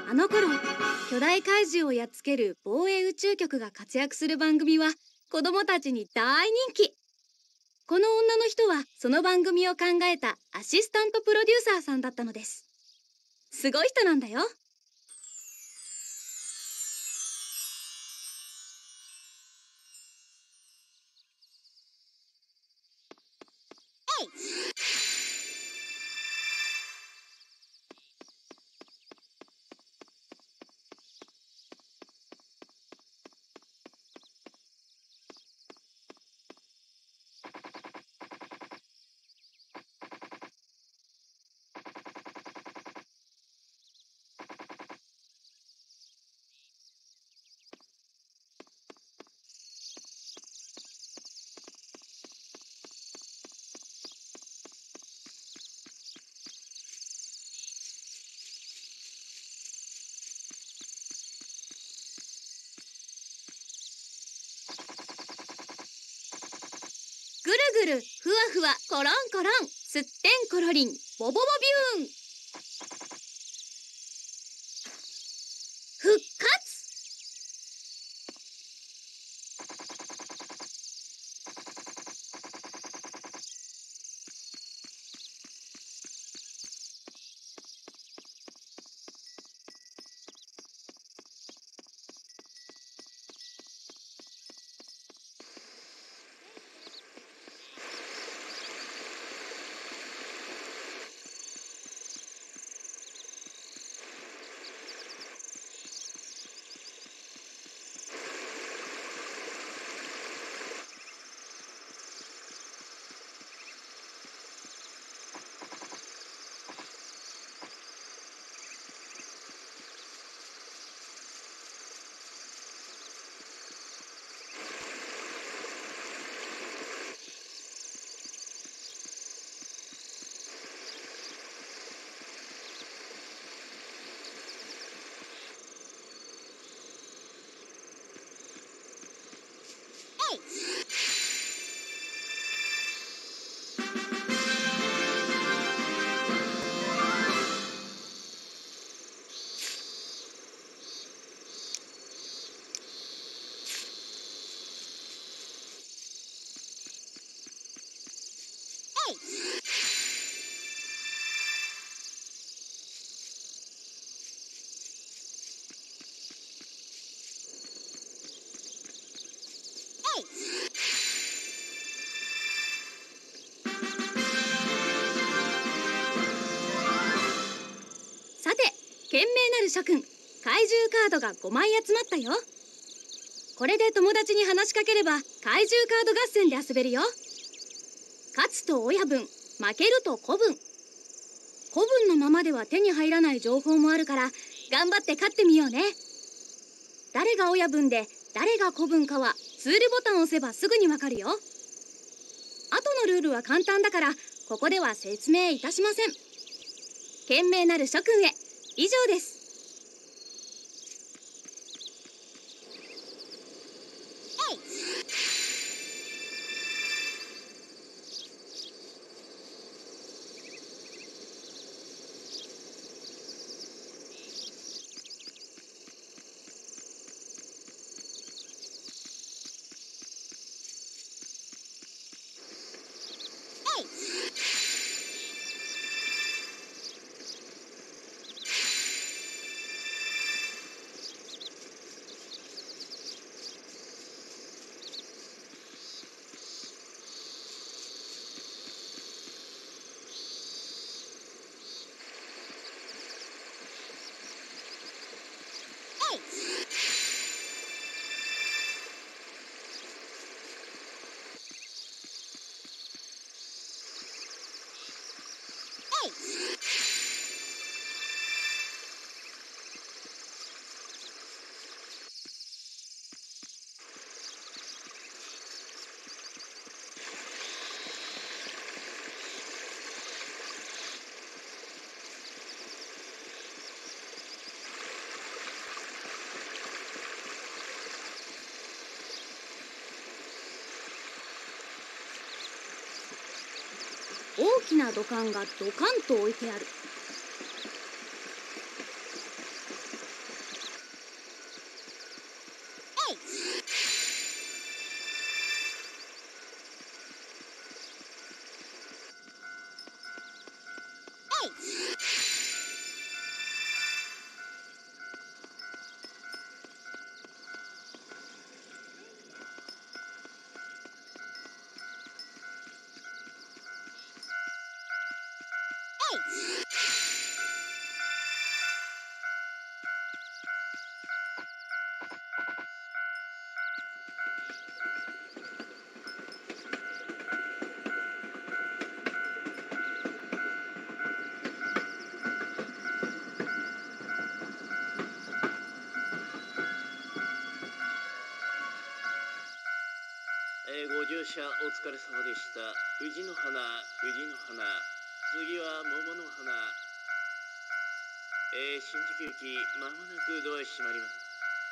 あの頃、巨大怪獣をやっつける防衛宇宙局が活躍する番組は子供たちに大人気。この女の人はその番組を考えたアシスタントプロデューサーさんだったのです。すごい人なんだよ。ぐるぐるふわふわコロンコロン、すってんころりん、ボボボビューン。復活。さて、賢明なる諸君、怪獣カードが5枚集まったよ。これで友達に話しかければ怪獣カード合戦で遊べるよ。勝つと親分、負けると子分。子分のままでは手に入らない情報もあるから頑張って勝ってみようね。誰が親分で誰が子分かはツールボタンを押せばすぐにわかるよ。後のルールは簡単だからここでは説明いたしません。賢明なる諸君へ、以上です。大きな土管がドカンと置いてある。 ご乗車お疲れ様でした。藤の花、藤の花。次は桃の花。新宿駅、まもなくドア閉まります。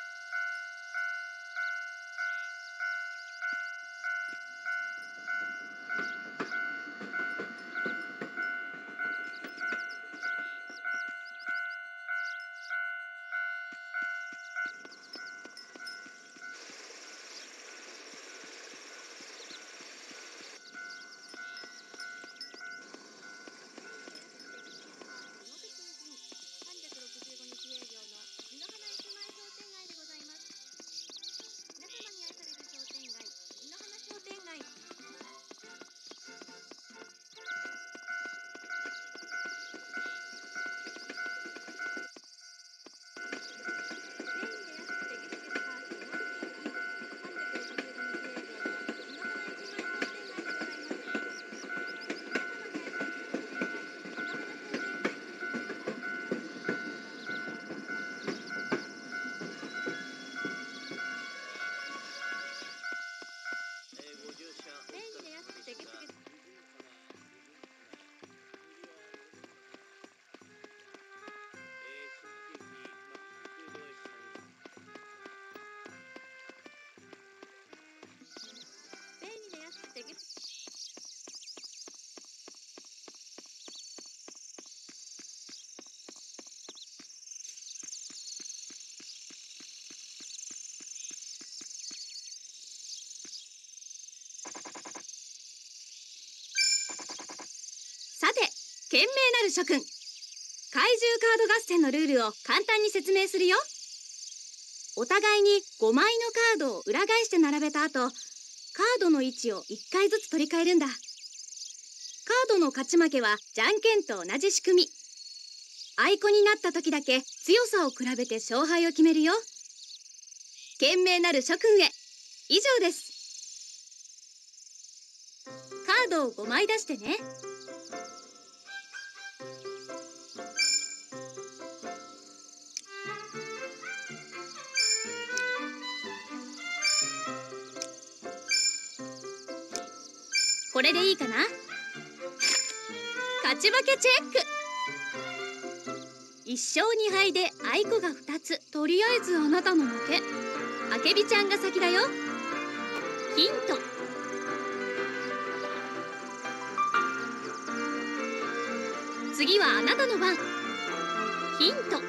さて、賢明なる諸君、怪獣カード合戦のルールを簡単に説明するよ。お互いに5枚のカードを裏返して並べた後、カードの位置を1回ずつ取り替えるんだ。カードの勝ち負けはじゃんけんと同じ仕組み。あいこになった時だけ強さを比べて勝敗を決めるよ。賢明なる諸君へ、以上です。カードを5枚出してね。これでいいかな。勝ち負けチェック。1勝2敗であいこが2つ。とりあえずあなたの負け。あけびちゃんが先だよ。ヒント。次はあなたの番。ヒント。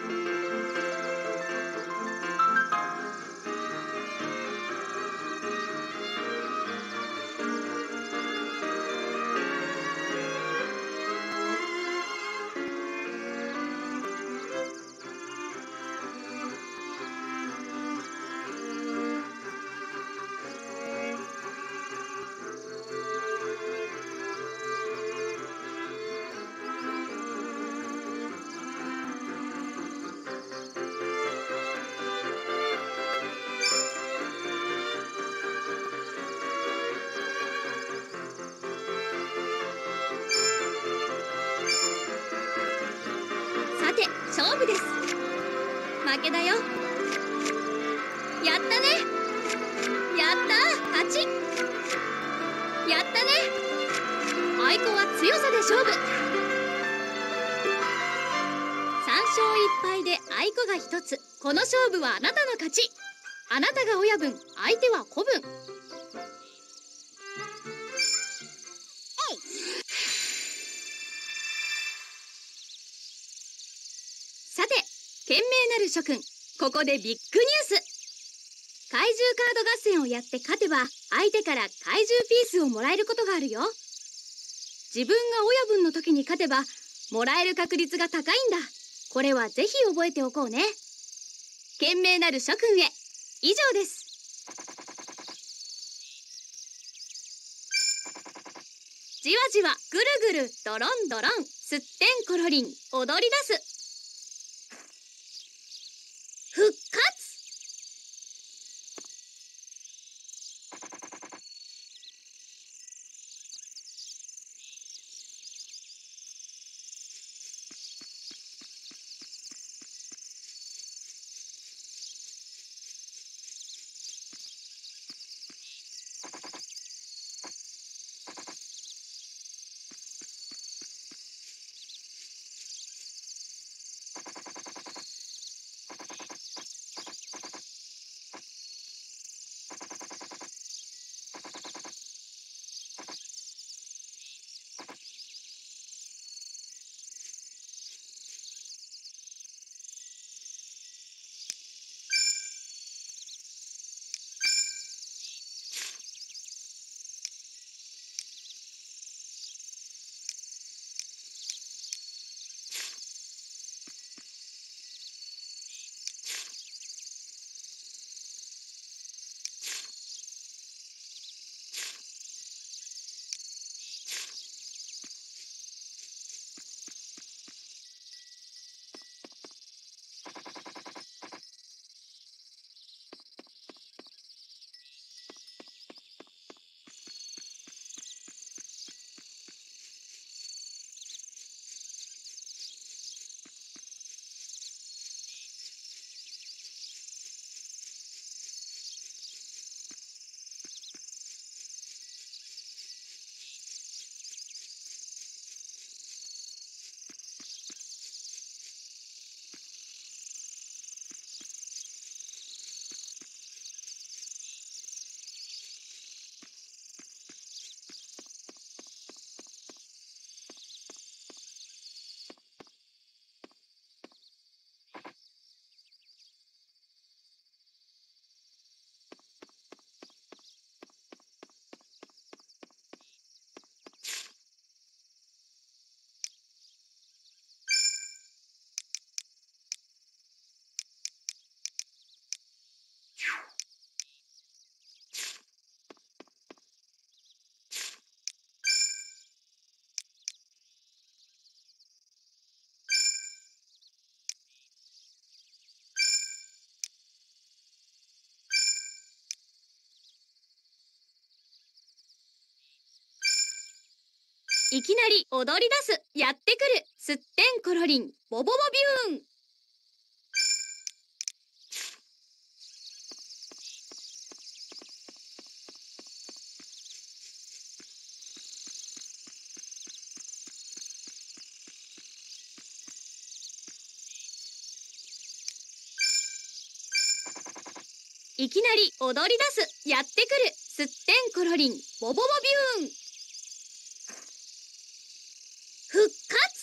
勝負です。負けだよ。やったね。やったー、勝ち。やったね。あいこは強さで勝負。3勝1敗であいこが1つ。この勝負はあなたの勝ち。あなたが親分、相手は子分。さて、賢明なる諸君、ここでビッグニュース。怪獣カード合戦をやって勝てば、相手から怪獣ピースをもらえることがあるよ。自分が親分の時に勝てば、もらえる確率が高いんだ。これはぜひ覚えておこうね。賢明なる諸君へ、以上です。 じわじわぐるぐるドロンドロン、すってんころりん踊り出す。復活。いきなり踊り出す。やってくる。すってんころりんボボボビューン。いきなり踊り出す。やってくる。すってんころりんボボボビューン。復活。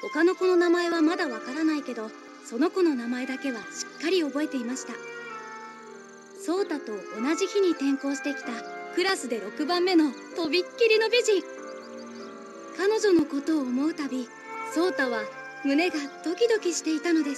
他の子の名前はまだわからないけど、その子の名前だけはしっかり覚えていました。ソータと同じ日に転校してきたクラスで6番目のとびっきりの美人。彼女のことを思うたび、ソータは胸がドキドキしていたのです。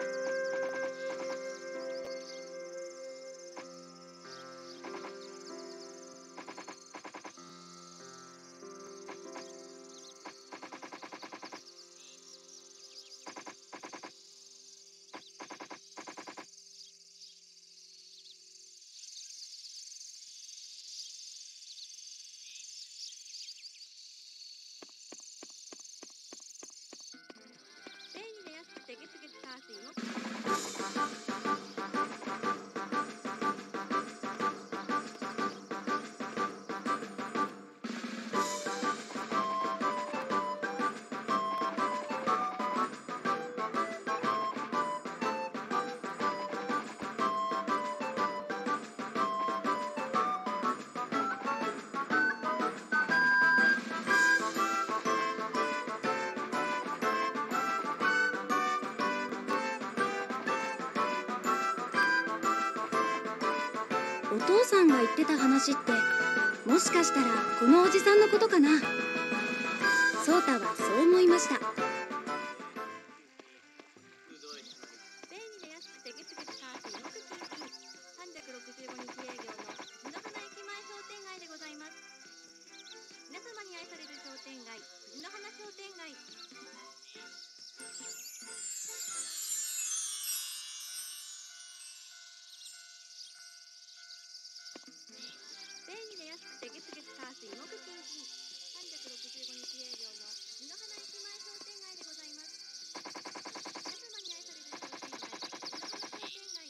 お父さんが言ってた話って、もしかしたらこのおじさんのことかな。ソータはそう思いました。 便利で安くてゲツゲツカーティーのクッキー365日営業の藤の花駅前商店街でございます。皆様に愛される商店街、藤の花商店街。便利で安くてゲツゲツカーティーのクッキー365日営業の藤の花駅前商店街でございます。皆様に愛される商店街、藤の花商店街。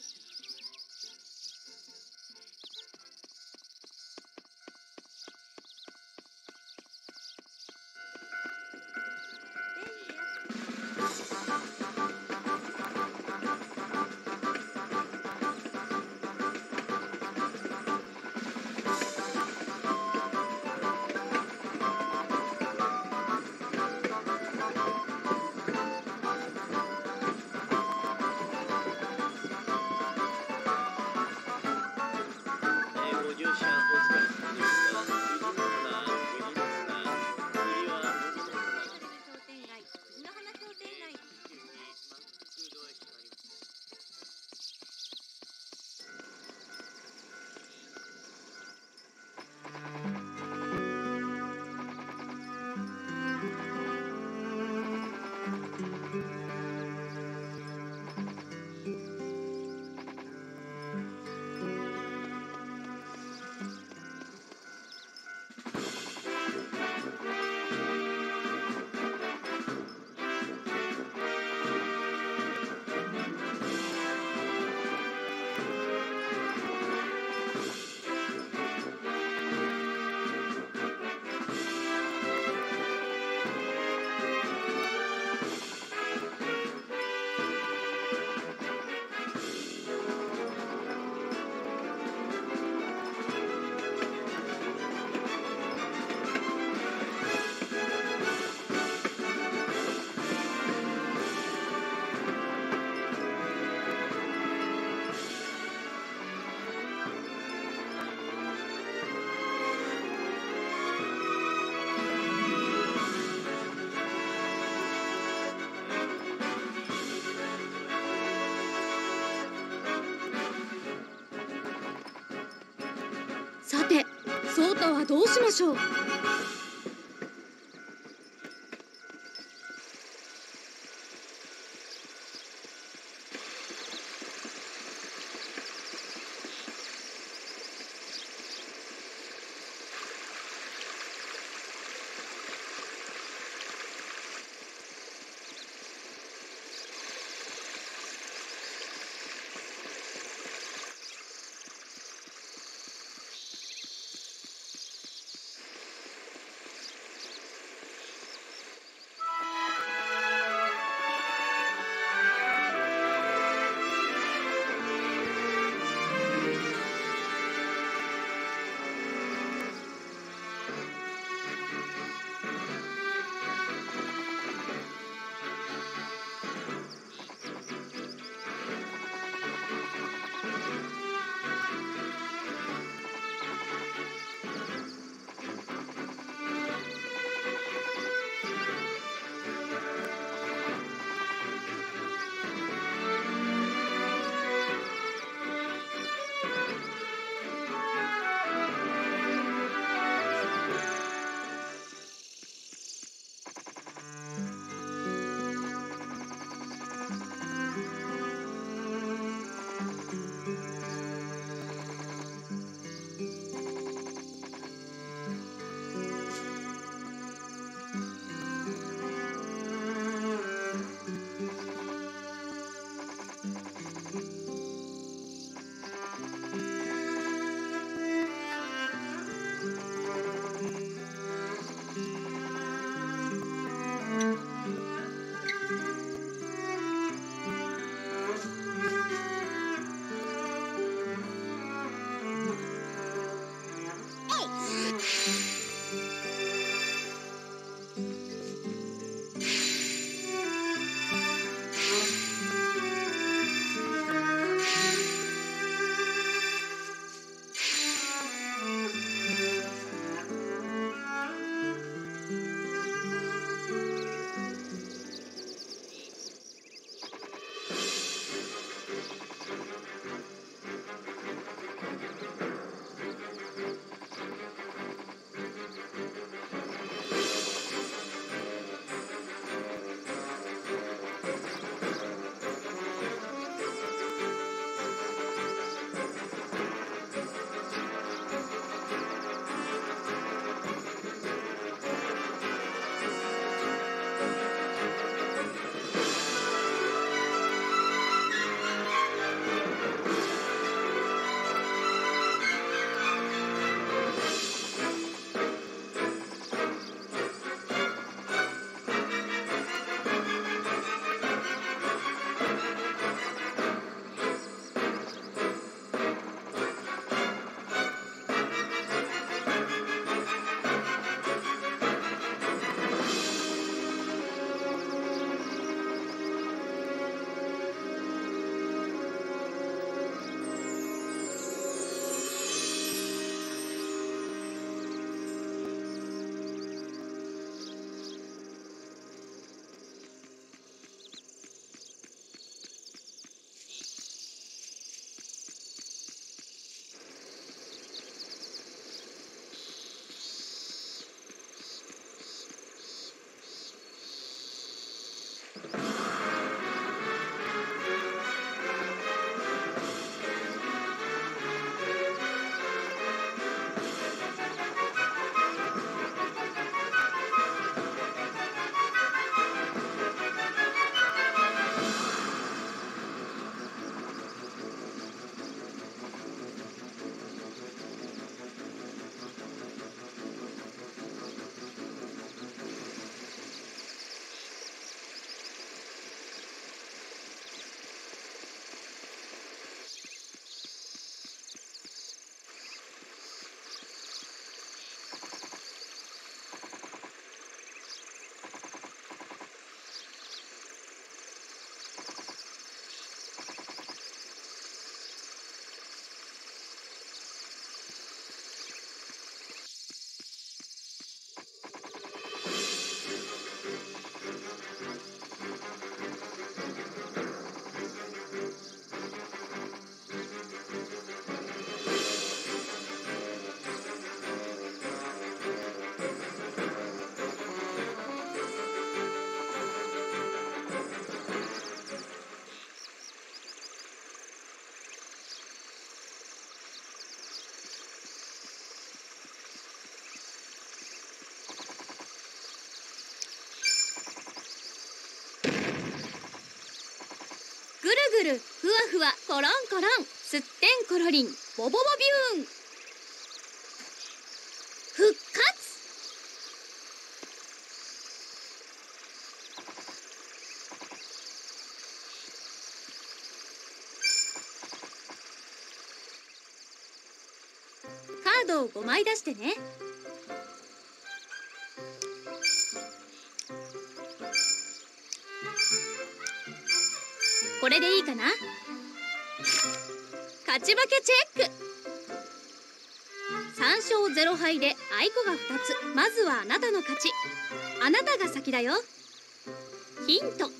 さて、ソータはどうしましょう。 ぐるふわふわコロンコロンすってんころりんボボボビューン復活。カードを5枚出してね。これでいいかな。勝ち負けチェック。3勝0敗であいこが2つ。まずはあなたの勝ち。あなたが先だよ。ヒント。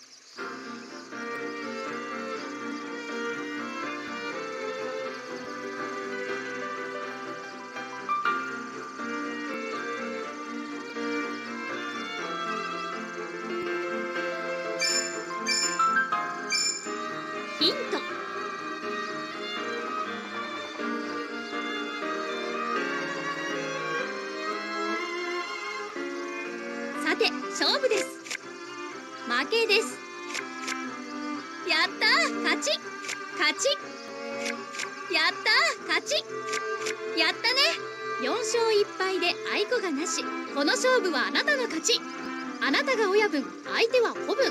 ヒント。さて勝負です。負けです。やったー勝ち勝ち。やったー勝ち。やったね。4勝1敗であいこがなし。この勝負はあなたの勝ち。あなたが親分、相手は子分。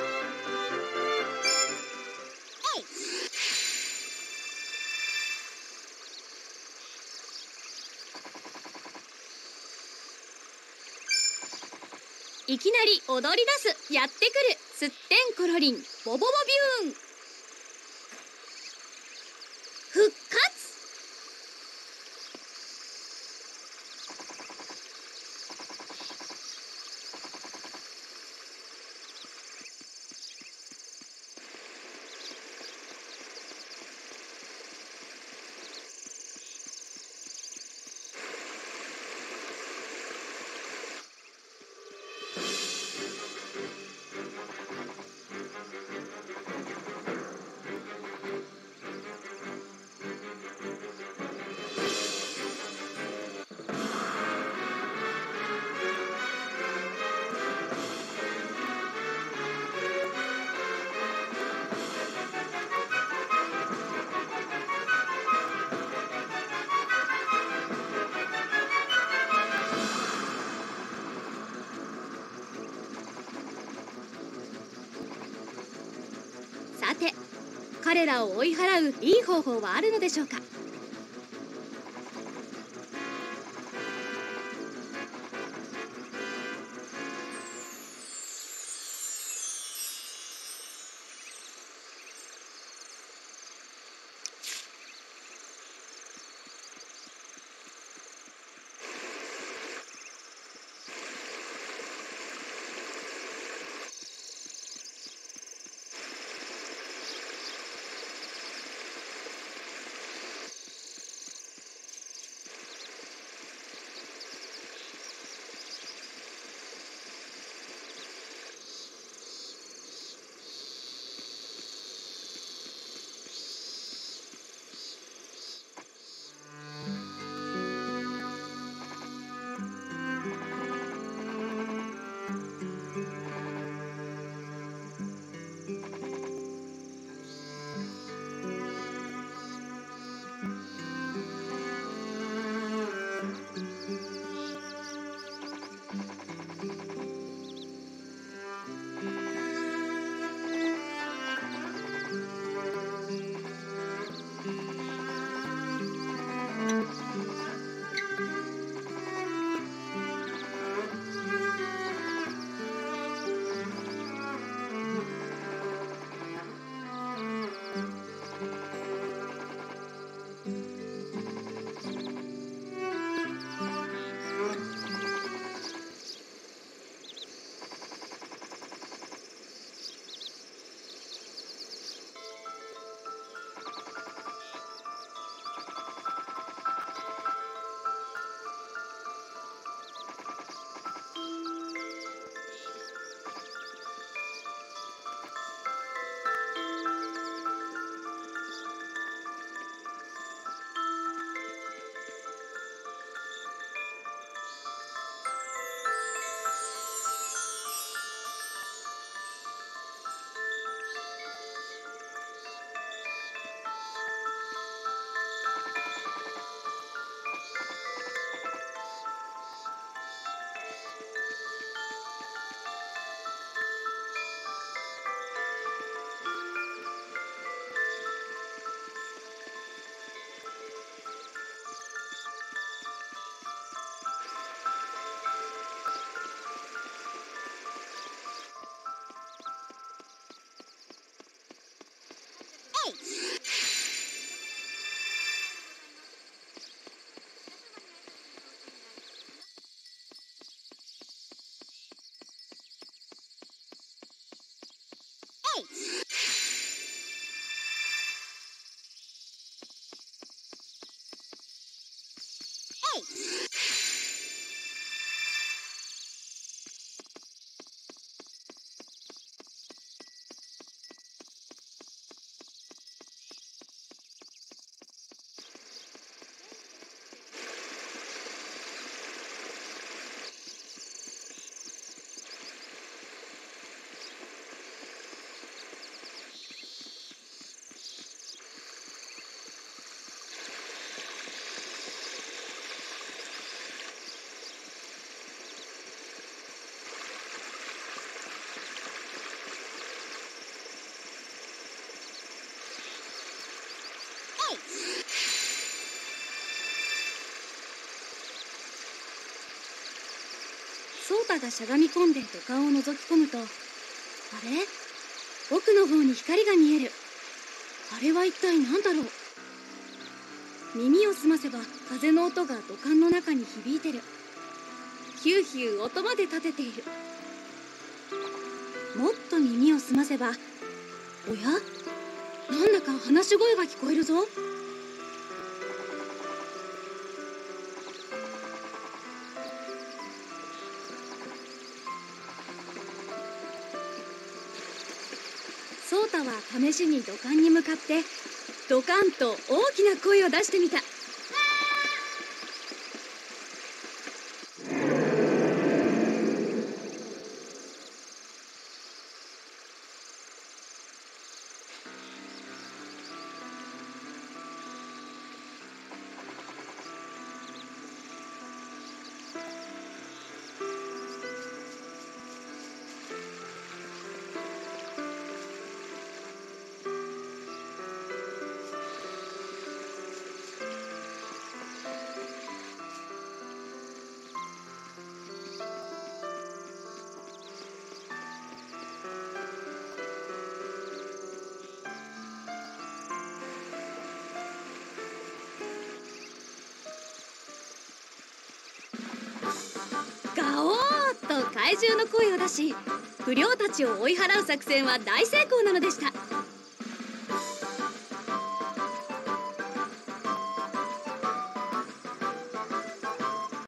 いきなり踊り出す。やってくるすってんころりんボボボビューン復活。さて彼らを追い払ういい方法はあるのでしょうか。 太がしゃがみ込んで土管を覗き込むと、あれ、奥の方に光が見える。あれは一体何だろう。耳を澄ませば風の音が土管の中に響いてる。ヒューヒュー音まで立てている。もっと耳を澄ませば、おや、なんだか話し声が聞こえるぞ。ソータは試しに土管に向かってドカンと大きな声を出してみた。ガオーッと怪獣の声を出し、不良たちを追い払う作戦は大成功なのでした。